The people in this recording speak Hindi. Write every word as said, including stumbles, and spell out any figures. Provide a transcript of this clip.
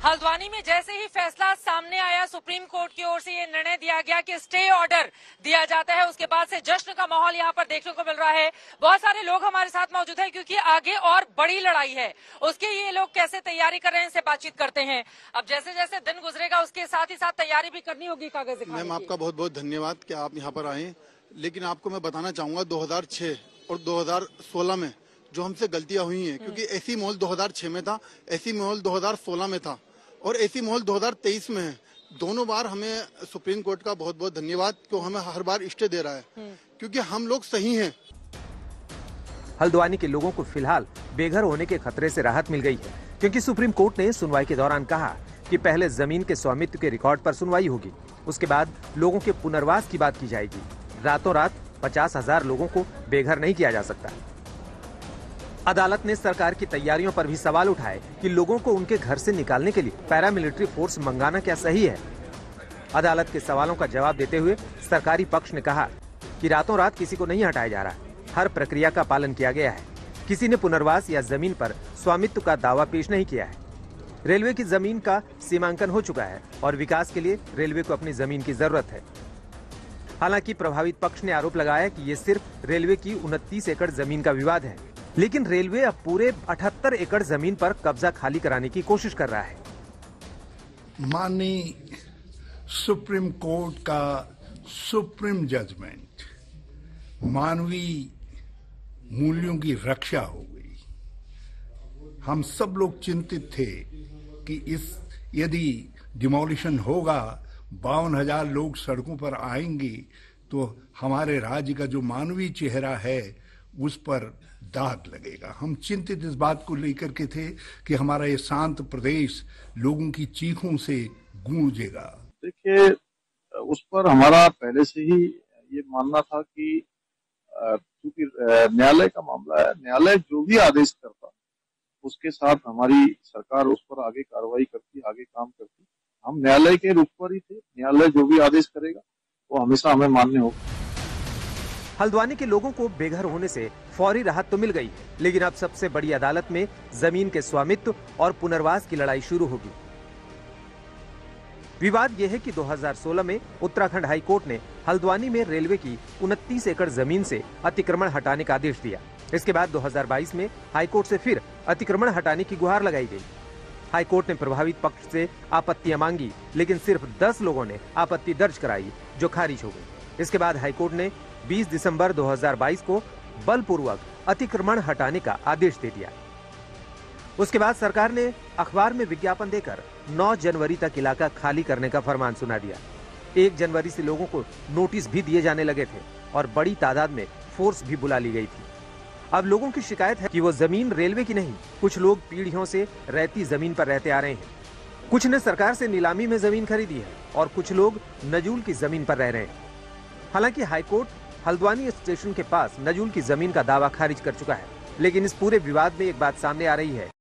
हल्द्वानी में जैसे ही फैसला सामने आया, सुप्रीम कोर्ट की ओर से ये निर्णय दिया गया कि स्टे ऑर्डर दिया जाता है, उसके बाद से जश्न का माहौल यहाँ पर देखने को मिल रहा है। बहुत सारे लोग हमारे साथ मौजूद हैं क्योंकि आगे और बड़ी लड़ाई है, उसके ये लोग कैसे तैयारी कर रहे हैं, इनसे बातचीत करते हैं। अब जैसे जैसे दिन गुजरेगा उसके साथ ही साथ तैयारी भी करनी होगी कागज दिखाने की। मैम, आपका बहुत बहुत धन्यवाद कि आप यहाँ पर आए, लेकिन आपको मैं बताना चाहूंगा दो हज़ार छह और दो हज़ार सोलह में जो हमसे गलतियां हुई हैं, क्योंकि ऐसी माहौल दो हज़ार छह में था, ऐसी माहौल दो हज़ार सोलह में था और ऐसी माहौल दो हज़ार तेईस में है। दोनों बार हमें सुप्रीम कोर्ट का बहुत बहुत धन्यवाद कि हमें हर बार स्टे दे रहा है, क्योंकि हम लोग सही हैं। हल्द्वानी के लोगों को फिलहाल बेघर होने के खतरे से राहत मिल गई है, क्योंकि सुप्रीम कोर्ट ने सुनवाई के दौरान कहा कि पहले जमीन के स्वामित्व के रिकॉर्ड पर सुनवाई होगी, उसके बाद लोगों के पुनर्वास की बात की जाएगी। रातों रात पचास हजार लोगों को बेघर नहीं किया जा सकता। अदालत ने सरकार की तैयारियों पर भी सवाल उठाए कि लोगों को उनके घर से निकालने के लिए पैरामिलिट्री फोर्स मंगाना क्या सही है। अदालत के सवालों का जवाब देते हुए सरकारी पक्ष ने कहा कि रातों रात किसी को नहीं हटाया जा रहा, हर प्रक्रिया का पालन किया गया है। किसी ने पुनर्वास या जमीन पर स्वामित्व का दावा पेश नहीं किया है। रेलवे की जमीन का सीमांकन हो चुका है और विकास के लिए रेलवे को अपनी जमीन की जरूरत है। हालांकि प्रभावित पक्ष ने आरोप लगाया कि ये सिर्फ रेलवे की उनतीस एकड़ जमीन का विवाद है, लेकिन रेलवे अब पूरे अठहत्तर एकड़ जमीन पर कब्जा खाली कराने की कोशिश कर रहा है। माननीय सुप्रीम कोर्ट का सुप्रीम जजमेंट मानवीय मूल्यों की रक्षा हो गई। हम सब लोग चिंतित थे कि इस यदि डिमोलिशन होगा, बावन हजार लोग सड़कों पर आएंगे तो हमारे राज्य का जो मानवीय चेहरा है उस पर दाग लगेगा। हम चिंतित इस बात को लेकर के थे कि हमारा ये शांत प्रदेश लोगों की चीखों से गूंजेगा। देखिए, उस पर हमारा पहले से ही ये मानना था कि क्योंकि न्यायालय का मामला है, न्यायालय जो भी आदेश करता उसके साथ हमारी सरकार उस पर आगे कार्रवाई करती, आगे काम करती। हम न्यायालय के रुख पर ही थे, न्यायालय जो भी आदेश करेगा वो हमेशा हमें मान्य होगा। हल्द्वानी के लोगों को बेघर होने से फौरी राहत तो मिल गई, लेकिन अब सबसे बड़ी अदालत में जमीन के स्वामित्व और पुनर्वास की लड़ाई शुरू होगी। विवाद यह है कि दो हज़ार सोलह में उत्तराखंड हाई कोर्ट ने हल्द्वानी में रेलवे की उनतीस एकड़ जमीन से अतिक्रमण हटाने का आदेश दिया। इसके बाद दो हज़ार बाईस में हाई कोर्ट से फिर अतिक्रमण हटाने की गुहार लगाई गई। हाई कोर्ट ने प्रभावित पक्ष से आपत्तियां मांगी, लेकिन सिर्फ दस लोगों ने आपत्ति दर्ज कराई, जो खारिज हो गई। इसके बाद हाई कोर्ट ने बीस दिसंबर दो हज़ार बाईस को बलपूर्वक अतिक्रमण हटाने का आदेश दे दिया। उसके बाद सरकार ने अखबार में विज्ञापन देकर नौ जनवरी तक इलाका खाली करने का फरमान सुना दिया। एक जनवरी से लोगों को नोटिस भी दिए जाने लगे थे और बड़ी तादाद में फोर्स भी बुला ली गई थी। अब लोगों की शिकायत है कि वो जमीन रेलवे की नहीं, कुछ लोग पीढ़ियों से रहती जमीन पर रहते आ रहे हैं। कुछ ने सरकार से नीलामी में जमीन खरीदी है और कुछ लोग नजूल की जमीन पर रह रहे हैं। हालांकि हाईकोर्ट हल्द्वानी स्टेशन के पास नजूल की जमीन का दावा खारिज कर चुका है, लेकिन इस पूरे विवाद में एक बात सामने आ रही है